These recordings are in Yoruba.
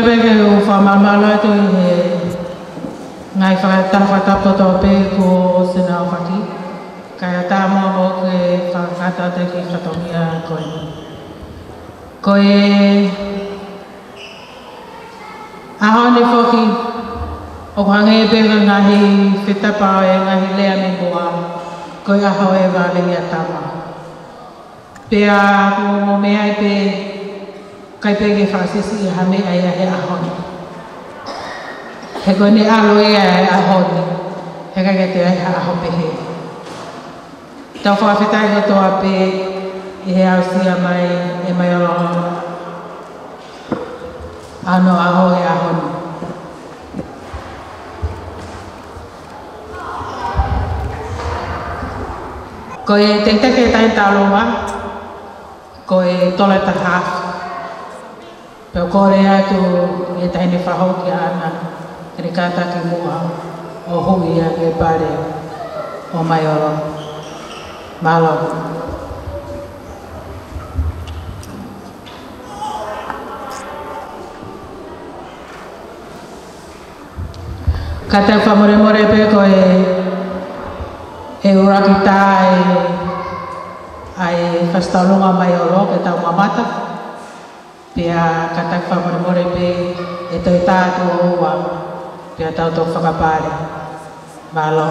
peke o whamamala tu ngai whakatapa tō pe ko sena o whaki. Kaya tā mua mo ke whakata te ki whatongia koe. Koe ahone whoki o hange peke ngahi whetapa e ngahi lea me boa. Koe aho e wale ia tama. Pea ko mo mea e pe kai peke whakasisi i hame ai a he ahone. He koe ne alo e a ahone. He kai ke te ai ha aho pehe. Tau whawhetai ko toa pe i he au sia mai e mai o ano aho e ahone. Ko e te teke tai taloa, ko e tole ta half. Peo kore atu e tai ne whahau ki ana, kere kata ki mua o hui a e pare o mai oro. Malo. Ka te whamore pe ko e uraki tā ai whastalunga mai oro ke tau mamata. Pea ka te whamore pe e toi tātua ua. Pea tau tō whakapare. Malo.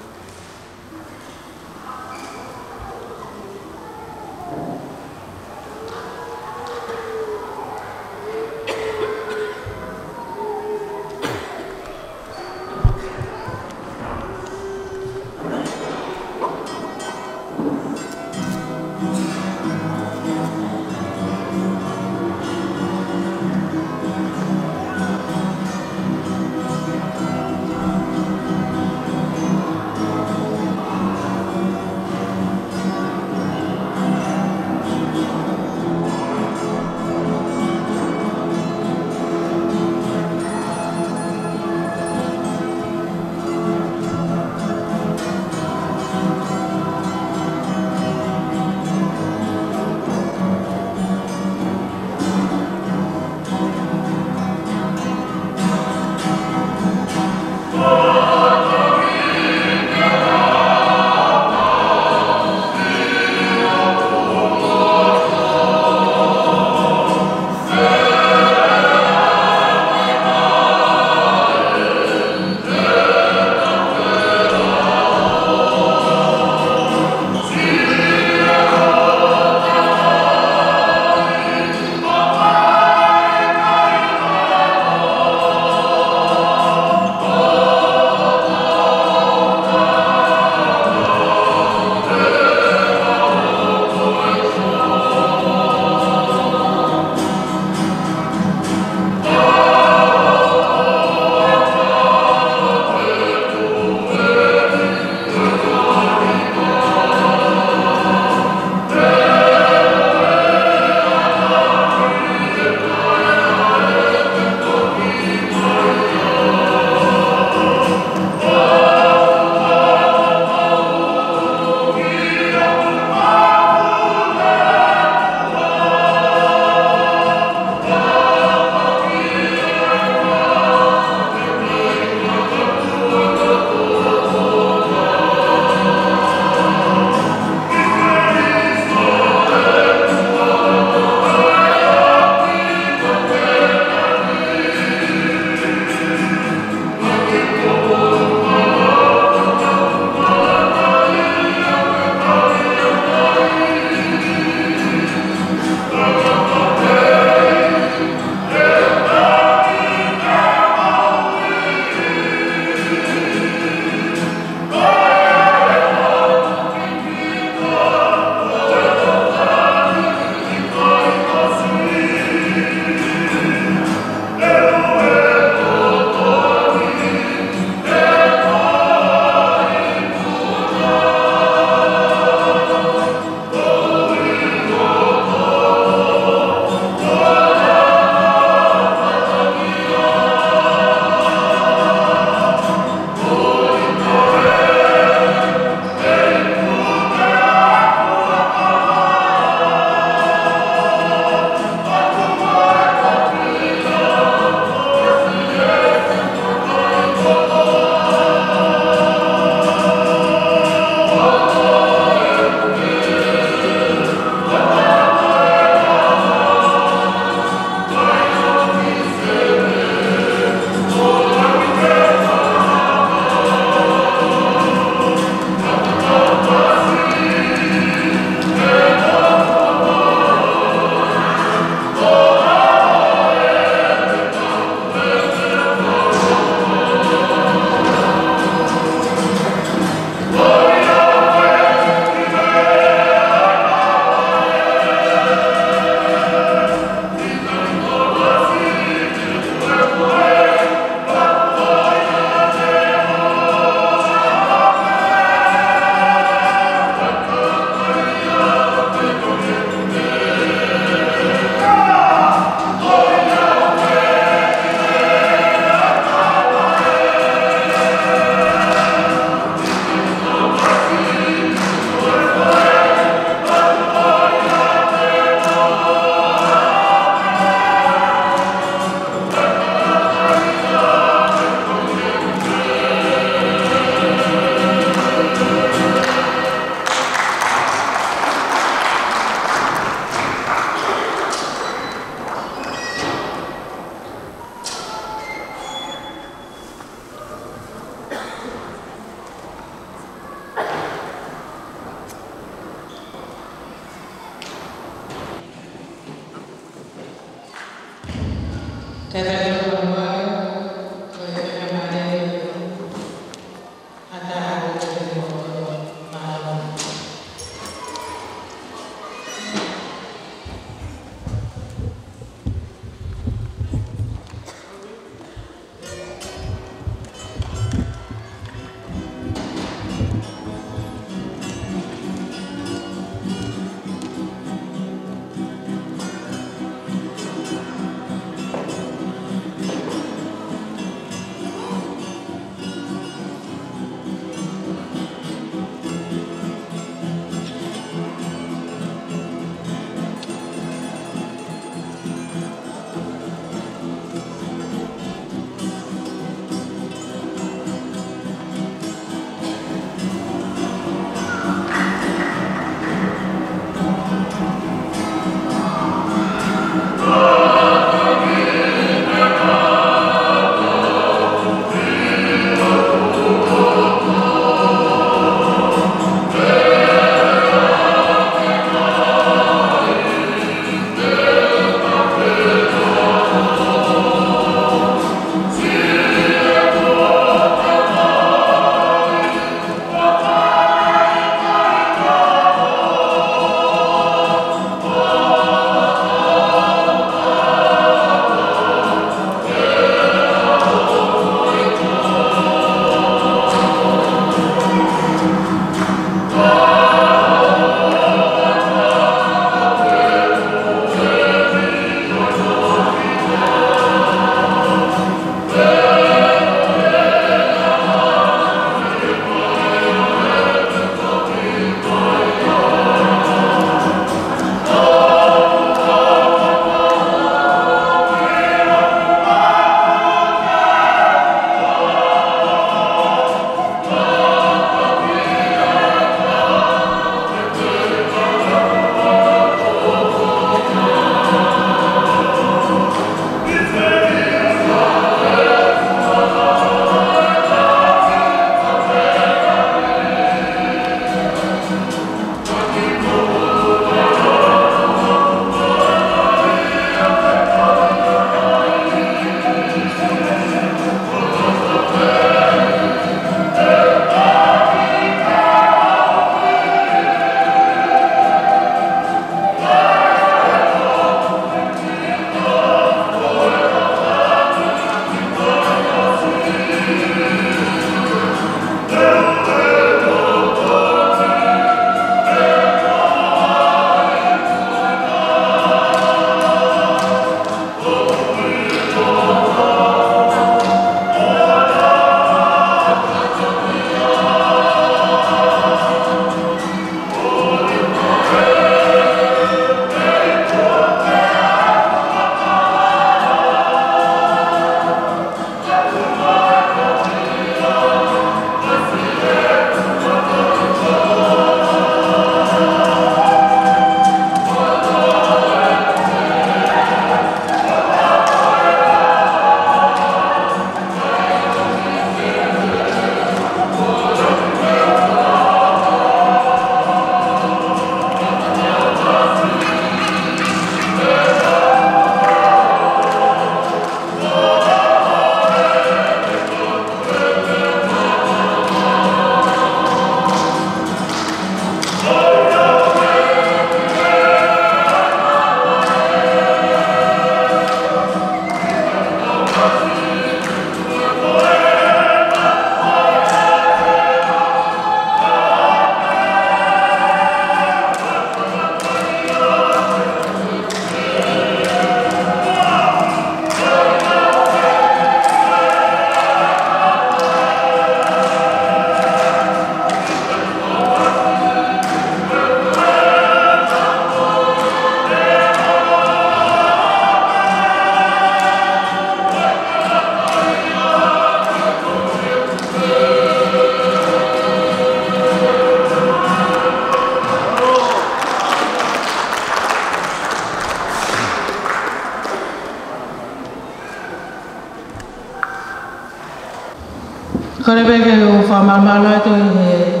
Kore peke o whamamala to he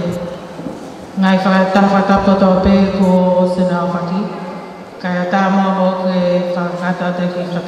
ngai whakatapoto pe ko sena o whaki. Kaya tā mua mo ke whakata te ki